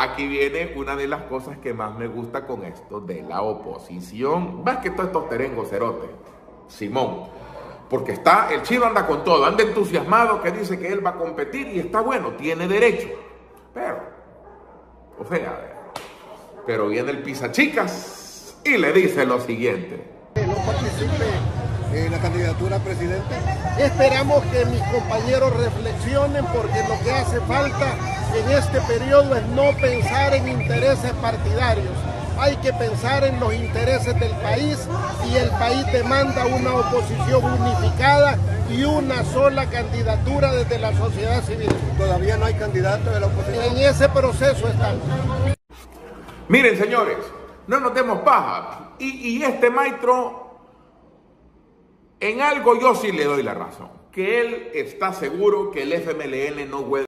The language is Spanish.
aquí viene una de las cosas que más me gusta con esto de la oposición. Más que todos estos terengos cerotes, Simón. Porque el chino anda con todo, anda entusiasmado que dice que él va a competir y está bueno, tiene derecho. Pero viene el pisachicas y le dice lo siguiente. No participe en la candidatura a presidente. Esperamos que mis compañeros reflexionen, porque lo que hace falta en este periodo es no pensar en intereses partidarios. Hay que pensar en los intereses del país, y el país demanda una oposición unificada y una sola candidatura desde la sociedad civil. Todavía no hay candidato de la oposición. En ese proceso estamos. Miren, señores, no nos demos paja. Y este maestro, en algo yo sí le doy la razón. Que él está seguro que el FMLN no puede